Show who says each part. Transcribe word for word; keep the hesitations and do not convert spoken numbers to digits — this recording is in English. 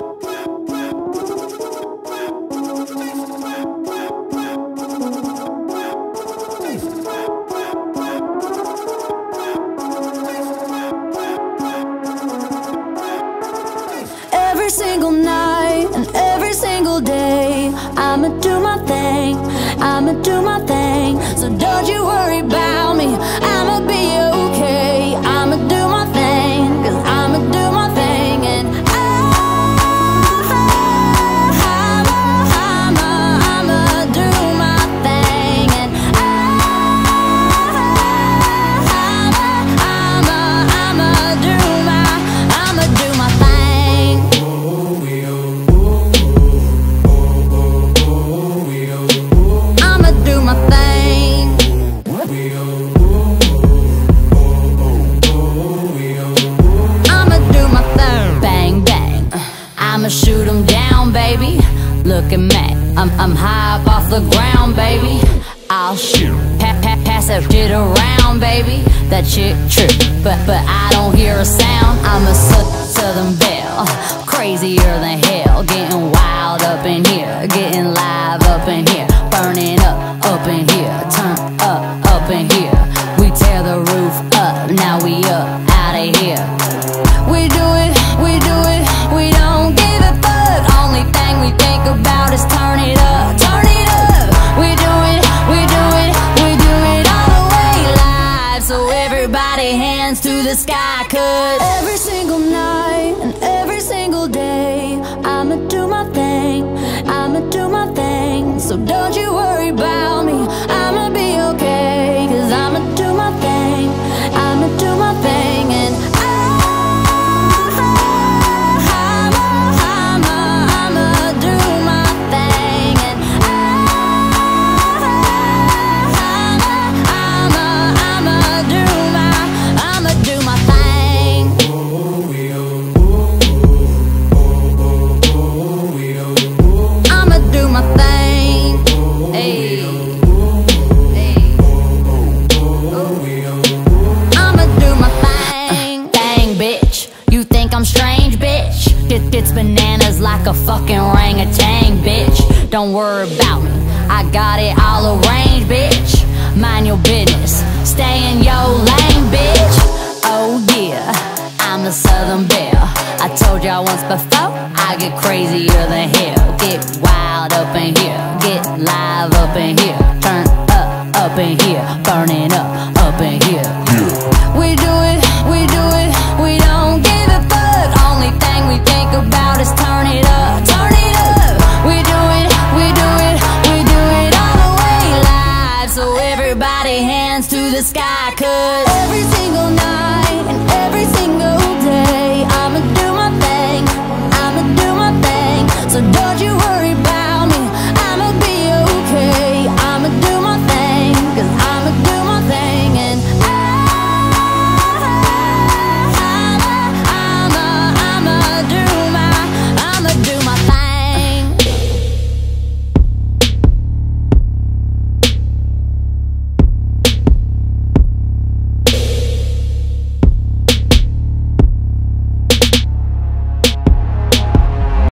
Speaker 1: Every single night and every single day, I'ma do my thing, I'ma do my thing. So don't you worry about me, I'ma be okay. I'ma do my thing, cause I'ma do my thing. And I, I'ma, I'ma, I'ma do my thing. And I, I'ma, I'ma, I'ma do my, I'ma do my thing. I'ma do my thing. I'ma do my thing. Bang, bang. I'ma shoot 'em down, baby. Look at me, I'm, I'm high up off the ground, baby. I'll shoot, pa pa pass that shit around, baby. That shit true, but but I don't hear a sound. I'm a Southern belle, crazier than hell. Getting wild up in here, getting live up in here. Burning up, up in here, turn up, up in here. We tear the roof up, now we up, out of here. We do it, we do it, we don't give a fuck. Only thing we think about is turn it up, turn it up. We do it, we do it, we do it all the way live. So everybody hands to the sky, cause every single night and every single day, I'ma do my thing, I'ma do my thing. So don't you worry about me, I'ma be okay. Cause I'ma do my thing, I'ma do my thing. And I, I'ma, I'ma, I'ma do my thing. And I, I'ma, I'ma, I'ma do my, I'ma do my thing. I'ma do my thing. Hey. Hey. I'ma do my thing. Dang, bitch, you think I'm strange, bitch? It, it's bananas like a fucking orangutan, bitch. Don't worry about me, I got it all arranged, bitch. Mind your business, stay in your lane, bitch. Oh yeah, I'm a Southern belle. I told y'all once before, I get crazier than hell. Get wild up in here, get live up in here. Turn up, up in here, burning up, up in here. We do it, we do it, we don't give a fuck. Only thing we think about